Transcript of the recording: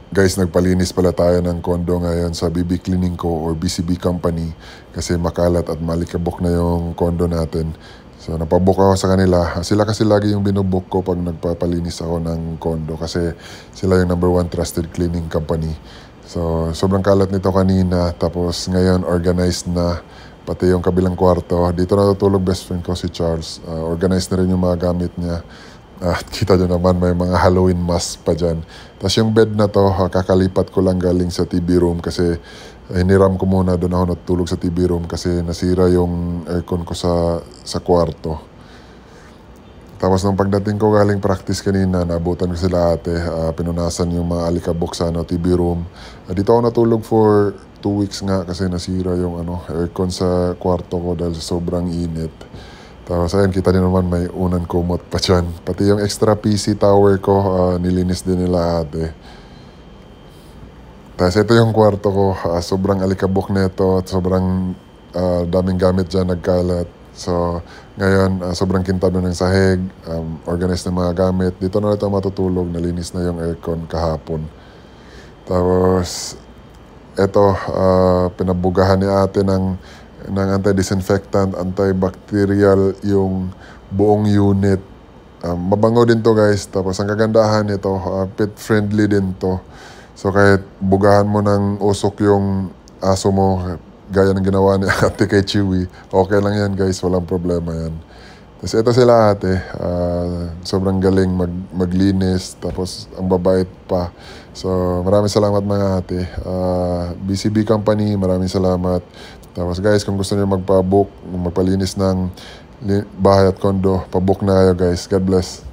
Guys, nagpalinis pala tayo ng kondo ngayon sa BB Cleaning Co. or BCB Company kasi makalat at malikabok na yung kondo natin. So napabook ako sa kanila. Sila kasi lagi yung binubook ko pag nagpapalinis ako ng kondo kasi sila yung #1 trusted cleaning company. So sobrang kalat nito kanina, tapos ngayon organized na pati yung kabilang kwarto. Dito natutulog best friend ko si Charles. Organized na rin yung mga gamit niya. At kita nyo naman may mga Halloween mask pa dyan. Tapos yung bed na to, kakalipat ko lang galing sa TV room kasi hiniram ko muna, doon ako natulog sa TV room kasi nasira yung aircon ko sa kwarto. Tapos nung pagdating ko galing practice kanina, naabutan ko sila ate, pinunasan yung mga alikabok sa TV room. Dito ako natulog for 2 weeks nga kasi nasira yung aircon sa kwarto ko dahil sobrang init. Tapos ayun, kita niyo naman may unan kumot pa dyan. Pati yung extra PC tower ko, nilinis din nila ate. Tapos ito yung kwarto ko, sobrang alikabok nito at sobrang daming gamit dyan nagkalat. So ngayon, sobrang kintab na ng sahig, organized na mga gamit. Dito na ito matutulog, nalinis na yung aircon kahapon. Tapos ito, pinabugahan ni ate ng anti-disinfectant, antibacterial yung buong unit. Mabango din to guys. Tapos ang kagandahan nito, pet friendly din to. So kahit bugahan mo ng usok yung aso mo, gaya ng ginawa ni ate kay Chewy, okay lang yan guys, walang problema yan. Tapos ito sila ate, sobrang galing maglinis, tapos ang babait pa. So maraming salamat mga ate. BCB Company, maraming salamat. Tapos guys, kung gusto niyo magpa-book, magpalinis ng bahay at kondo, pa-book na kayo guys. God bless.